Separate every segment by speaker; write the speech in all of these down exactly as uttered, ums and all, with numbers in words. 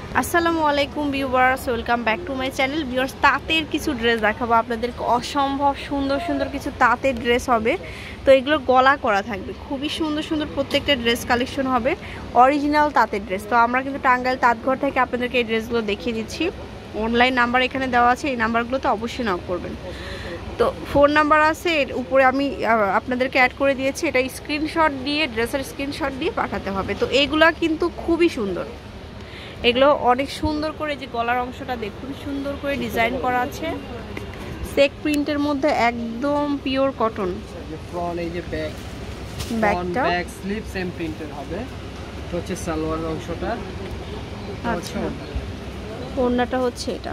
Speaker 1: আসসালামু আলাইকুম viewers, welcome back to my channel. Viewers, তাঁতের কিছু ড্রেস দেখাবো আপনাদেরকে। অসম্ভব সুন্দর সুন্দর কিছু তাঁতের ড্রেস হবে। তো এগুলো গলা করা থাকবে, খুবই সুন্দর সুন্দর প্রত্যেকটা ড্রেস কালেকশন হবে, অরিজিনাল তাঁতের ড্রেস। তো আমরা কিন্তু টাঙ্গাইল তাঁতঘর থেকে আপনাদেরকে এই ড্রেসগুলো দেখিয়ে দিচ্ছি। অনলাইন নাম্বার এখানে দেওয়া আছে, এই নাম্বারগুলোতে অবশ্যই নক করবেন। তো ফোন নাম্বার আছে এর উপরে, আমি আপনাদেরকে অ্যাড করে দিয়েছি। এটা স্ক্রিনশট দিয়ে, ড্রেসের স্ক্রিনশট দিয়ে পাঠাতে হবে। তো এইগুলা কিন্তু খুবই সুন্দর, এগুলো অনেক সুন্দর করে, যে গলার অংশটা দেখুন সুন্দর করে ডিজাইন করা আছে চেক প্রিন্টের মধ্যে, একদম পিওর কটন।
Speaker 2: ফ্রন্ট এই যে ব্যাক,
Speaker 1: ব্যাকটা
Speaker 2: ব্যাক স্লিপ সেম প্রিন্টের হবে। এটা হচ্ছে সালোয়ার অংশটা।
Speaker 1: আচ্ছা, ওড়নাটা হচ্ছে এটা,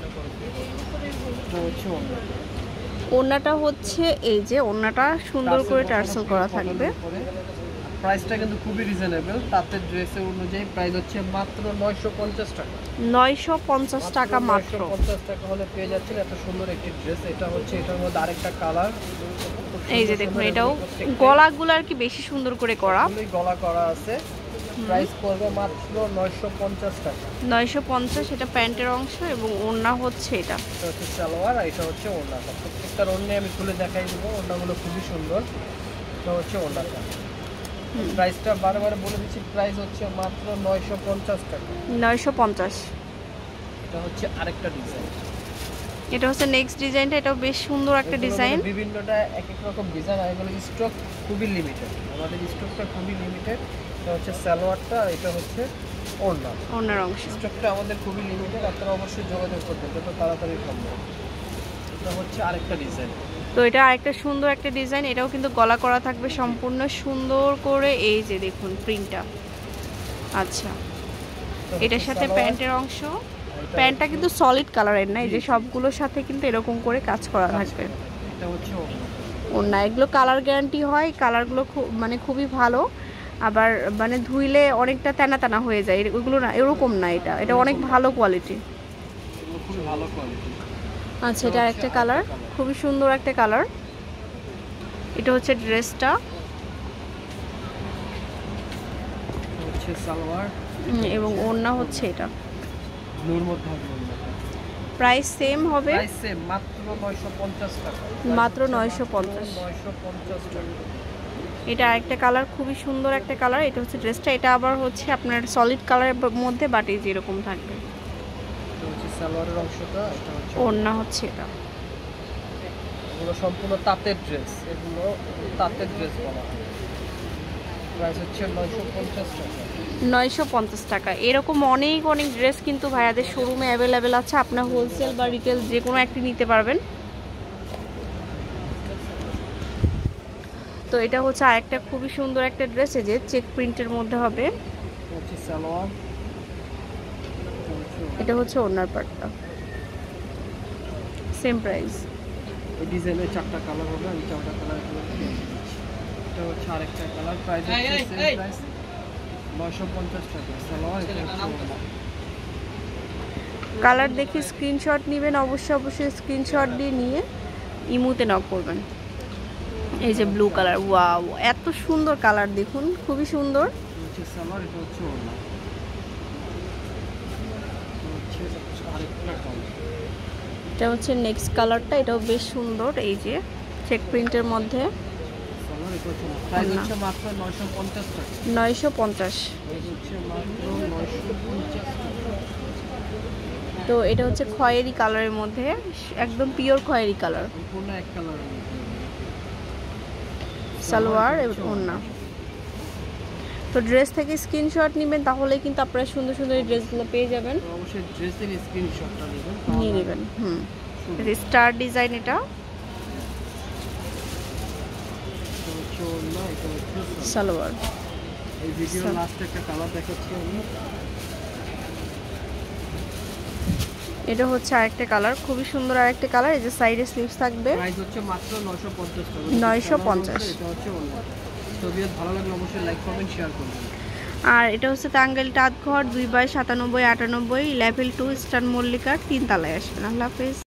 Speaker 2: এটা হচ্ছে ওড়না।
Speaker 1: ওড়নাটা হচ্ছে এই যে, ওড়নাটা সুন্দর করে টার্সেল করা থাকবে।
Speaker 2: প্রাইসটা কিন্তু খুবই রিজনেবল, তাঁতের ড্রেসের অনুযায়ী প্রাইস হচ্ছে মাত্র নয়শো পঞ্চাশ টাকা।
Speaker 1: নয়শো পঞ্চাশ টাকা মাত্র।
Speaker 2: নয়শো পঞ্চাশ টাকা হলে পেয়ে যাচ্ছেন এত সুন্দর একটি ড্রেস। এটা হচ্ছে এটার মধ্যে আরেকটা কালার,
Speaker 1: এই যে দেখুন, এটাও গলাগুলো আর কি বেশি সুন্দর করে করা,
Speaker 2: গলা করা আছে। প্রাইস পড়বে মাত্র নয়শো পঞ্চাশ টাকা।
Speaker 1: নয়শো পঞ্চাশ। এটা প্যান্টের অংশ এবং ওড়না হচ্ছে এটা।
Speaker 2: এটা হচ্ছে সালোয়ার আর এটা হচ্ছে ওড়নাটা। প্রত্যেকটার ওড়না আমি খুলে দেখাই দেবো, ওড়নাগুলো খুবই সুন্দর। এটা হচ্ছে ওড়নাটা। প্রাইসটা বারবার বলে দিচ্ছি, প্রাইস হচ্ছে মাত্র নয়শো পঞ্চাশ টাকা।
Speaker 1: নয়শো পঞ্চাশ।
Speaker 2: এটা হচ্ছে আরেকটা ডিজাইন,
Speaker 1: এটা হচ্ছে নেক্সট ডিজাইনটা। এটাও বেশ সুন্দর একটা ডিজাইন।
Speaker 2: বিভিন্নটা এক এক রকম ডিজাইন, আর এগুলো স্টক খুবই লিমিটেড, আমাদের স্টকটা খুবই লিমিটেড। এটা হচ্ছে সালোয়ারটা আর এটা হচ্ছে ওড়না,
Speaker 1: ওড়নার অংশ।
Speaker 2: স্টকটা আমাদের খুবই লিমিটেড, আপনারা অবশ্যই যোগাযোগ করবেন যত তাড়াতাড়ি সম্ভব। এটা হচ্ছে আরেকটা ডিজাইন।
Speaker 1: তো এটা আরেকটা সুন্দর একটা ডিজাইন, এটাও কিন্তু গলা করা থাকবে সম্পূর্ণ সুন্দর করে। এই যে দেখুন প্রিন্টটা। আচ্ছা, এটার সাথে প্যান্টের অংশ, প্যান্টটা কিন্তু সলিড কালারের না, এই যে সবগুলোর সাথে কিন্তু এরকম করে কাজ করা থাকবে।
Speaker 2: এটা হচ্ছে
Speaker 1: ওড়না, এগুলো কালার গ্যারান্টি হয়, কালারগুলো খুব মানে খুবই ভালো। আবার মানে ধুইলে অনেকটা তেনা তেনা হয়ে যায়, ওইগুলো না, এরকম না, এটা এটা অনেক ভালো কোয়ালিটি।
Speaker 2: খুবই ভালো কোয়ালিটি।
Speaker 1: আচ্ছা, এটা আরেকটা কালার, খুবই সুন্দর একটা কালার। এটা হচ্ছে ড্রেসটা,
Speaker 2: হচ্ছে সালোয়ার
Speaker 1: এবং ওড়না হচ্ছে এটা।
Speaker 2: ব্লুর মধ্যে হবে।
Speaker 1: প্রাইস সেম হবে,
Speaker 2: প্রাইস সেম, মাত্র নয়শো পঞ্চাশ টাকা।
Speaker 1: মাত্র নয়শো পঞ্চাশ।
Speaker 2: নয়শো পঞ্চাশ টাকা।
Speaker 1: এটা আরেকটা কালার, খুবই সুন্দর একটা কালার। এটা হচ্ছে ড্রেসটা, এটা আবার হচ্ছে আপনার সলিড কালারের মধ্যে বাটি যেরকম থাকবে।
Speaker 2: এটা হচ্ছে সালোয়ারের অংশটা, এটা হচ্ছে
Speaker 1: ওড়না হচ্ছে এটা।
Speaker 2: এগুলো সম্পূর্ণ তাঁতের ড্রেস, এগুলো তাঁতের ড্রেস বলা হয়। প্রাইস হচ্ছে নয়শো পঞ্চাশ টাকা।
Speaker 1: নয়শো পঞ্চাশ টাকা। এরকম অনেক অনেক ড্রেস কিন্তু ভাইয়াদের শোরুমে অ্যাভেলেবেল আছে, আপনার হোলসেল বা রিটেল যে কোনো একটি নিতে পারবেন। তো এটা হচ্ছে আরেকটা খুবই সুন্দর একটা ড্রেস, এই যে চেক প্রিন্টের মধ্যে হবে।
Speaker 2: হচ্ছে সালোয়ার,
Speaker 1: এটা হচ্ছে ওড়নার পাটটা, সেম প্রাইস।
Speaker 2: এই ডিজাইনের চারটা কালার হবে, আমি চারটা কালার এটা হচ্ছে আরেকটা কালার। প্রাইস হচ্ছে সেম প্রাইস, নয়শো পঞ্চাশ টাকা। সালোয়ার, এটা হচ্ছে
Speaker 1: কালার দেখে স্ক্রিনশট নেবেন, অবশ্যই অবশ্যই স্ক্রিনশট দিয়ে নিয়ে ইমুতে নক করবেন। এই যে ব্লু কালার, ওয়াও এত সুন্দর কালার, দেখুন খুবই সুন্দর।
Speaker 2: হচ্ছে সালোয়ার, এটা হচ্ছে ওড়না। হচ্ছে আরেকটা কালার,
Speaker 1: এটা হচ্ছে নেক্সট কালারটা, এটাও বেশ সুন্দর, এই যে চেক প্রিন্টের মধ্যে।
Speaker 2: সালোয়ার, এটা হচ্ছে প্রাইস হচ্ছে মাত্র নয়শো পঞ্চাশ টাকা।
Speaker 1: নয়শো পঞ্চাশ।
Speaker 2: প্রাইস হচ্ছে মাত্র নয়শো পঞ্চাশ টাকা।
Speaker 1: তো এটা হচ্ছে খয়েরি কালারের মধ্যে, একদম পিওর খয়েরি কালার।
Speaker 2: সম্পূর্ণ এক কালারের মধ্যে
Speaker 1: সালোয়ার এবং ওড়না। তো ড্রেস থেকে স্ক্রিনশট নেবেন, তাহলে কিন্তু আপনারা সুন্দর সুন্দর এই ড্রেসগুলো পেয়ে যাবেন।
Speaker 2: অবশ্যই ড্রেসের স্ক্রিনশটটা নেবেন,
Speaker 1: নিয়ে নেবেন। হুম, স্টার ডিজাইন, এটা
Speaker 2: হচ্ছে ওড়না, এটা হচ্ছে
Speaker 1: সালোয়ার।
Speaker 2: এই ভিডিও লাস্টে একটা কালার দেখাচ্ছি আমি।
Speaker 1: এটা হচ্ছে আরেকটা কালার, খুবই সুন্দর আরেকটা কালার। এই যে সাইডে স্লিভস থাকবে।
Speaker 2: প্রাইস হচ্ছে মাত্র নয়শো পঞ্চাশ টাকা।
Speaker 1: নয়শো পঞ্চাশ।
Speaker 2: এটা হচ্ছে ওড়না। তো ভিডিও ভালো লাগলে অবশ্যই লাইক কমেন্ট শেয়ার করবেন।
Speaker 1: আর এটা হচ্ছে টাঙ্গাইল তাঁতঘর, দুই বাই সাতানব্বই আটানব্বই, লেভেল টু, ইস্টার্ন মল্লিকার, তিন তলায় আসবেন। আল্লাহ হাফেজ।